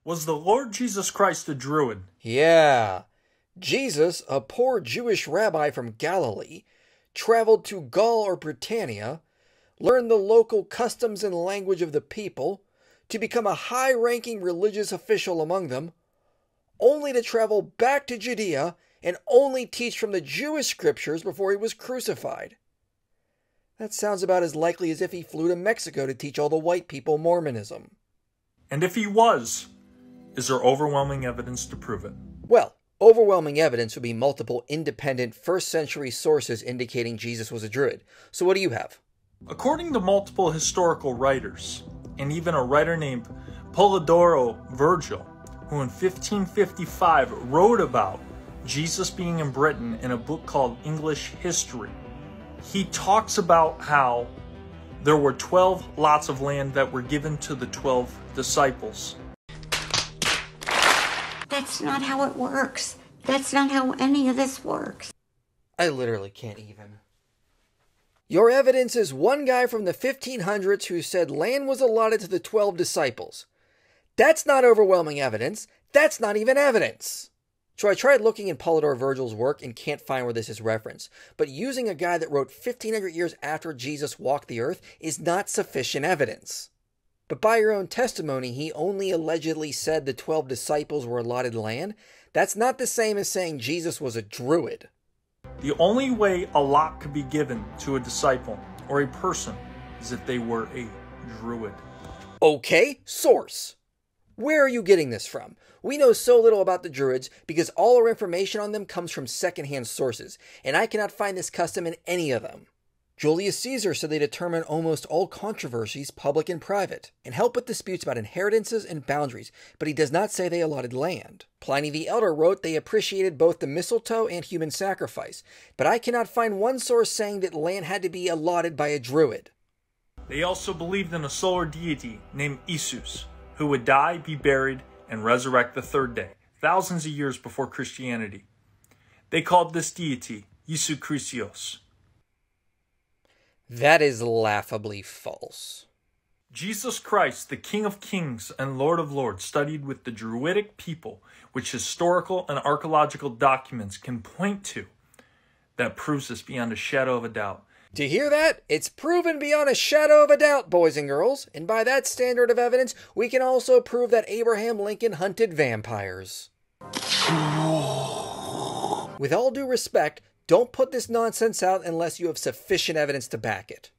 Was the Lord Jesus Christ a Druid? Yeah. Jesus, a poor Jewish rabbi from Galilee, traveled to Gaul or Britannia, learned the local customs and language of the people, to become a high-ranking religious official among them, only to travel back to Judea and only teach from the Jewish scriptures before he was crucified. That sounds about as likely as if he flew to Mexico to teach all the white people Mormonism. And if he was, is there overwhelming evidence to prove it? Well, overwhelming evidence would be multiple independent first-century sources indicating Jesus was a Druid. So what do you have? According to multiple historical writers, and even a writer named Polydoro Virgil, who in 1555 wrote about Jesus being in Britain in a book called English History, he talks about how there were 12 lots of land that were given to the 12 disciples. That's not how it works. That's not how any of this works. I literally can't even. Your evidence is one guy from the 1500s who said land was allotted to the 12 disciples. That's not overwhelming evidence. That's not even evidence. So I tried looking in Polydor Virgil's work and can't find where this is referenced. But using a guy that wrote 1500 years after Jesus walked the earth is not sufficient evidence. But by your own testimony, he only allegedly said the 12 disciples were allotted land. That's not the same as saying Jesus was a Druid. The only way a lot could be given to a disciple or a person is if they were a Druid. Okay, source. Where are you getting this from? We know so little about the Druids because all our information on them comes from secondhand sources, and I cannot find this custom in any of them. Julius Caesar said they determine almost all controversies, public and private, and help with disputes about inheritances and boundaries, but he does not say they allotted land. Pliny the Elder wrote they appreciated both the mistletoe and human sacrifice, but I cannot find one source saying that land had to be allotted by a Druid. They also believed in a solar deity named Isus, who would die, be buried, and resurrect the third day, thousands of years before Christianity. They called this deity Jesu Christos. That is laughably false. Jesus Christ, the King of Kings and Lord of Lords, studied with the Druidic people, which historical and archaeological documents can point to, that proves this beyond a shadow of a doubt. Do you hear that? It's proven beyond a shadow of a doubt, boys and girls. And by that standard of evidence, we can also prove that Abraham Lincoln hunted vampires. With all due respect, don't put this nonsense out unless you have sufficient evidence to back it.